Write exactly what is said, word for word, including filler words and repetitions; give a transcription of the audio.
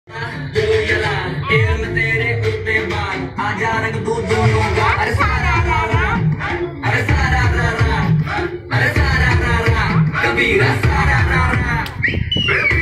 तेरे उत्ते बाल आजा रंग तू दोनों का अरे सारा रा रा अरे सारा रा रा अरे सारा रा रा कबीरा सारा रा रा